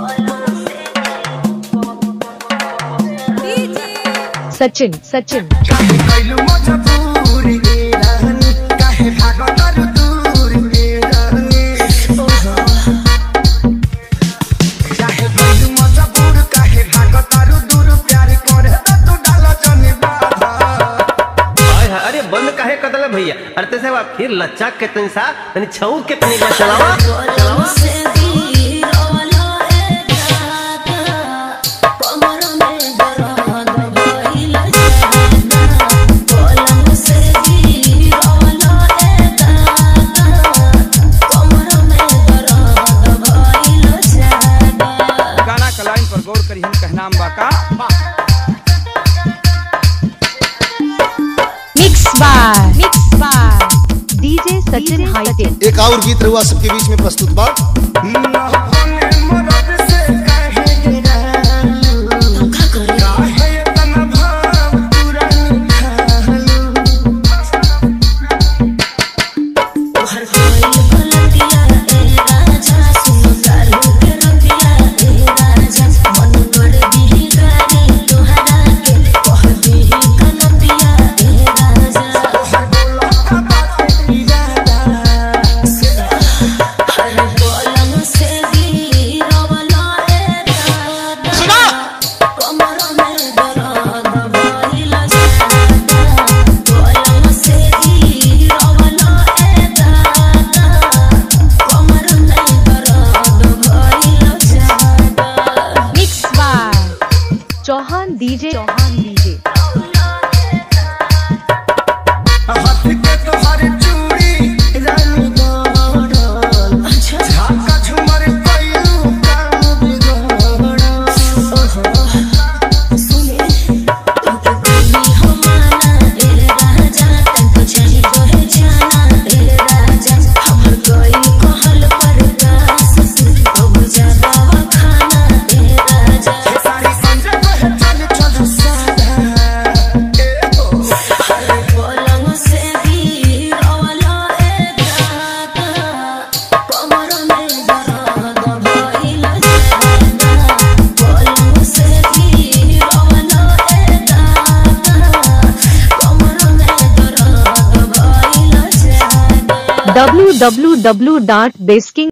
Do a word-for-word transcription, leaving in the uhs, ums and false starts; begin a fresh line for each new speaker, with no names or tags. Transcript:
सचिन सचिन
अरे बंद काहे कदल भैया। अरे तैसे फिर लच्चा के तनी सा तनी छऊ के तनी चलावा चलावा
कहनाम बाका
mix by mix by DJ Sachin hitech.
एक और गीत रहुआ सबके बीच में प्रस्तुत बा।
Chauhan DJ Chauhan DJ W W W dot बेस्किंग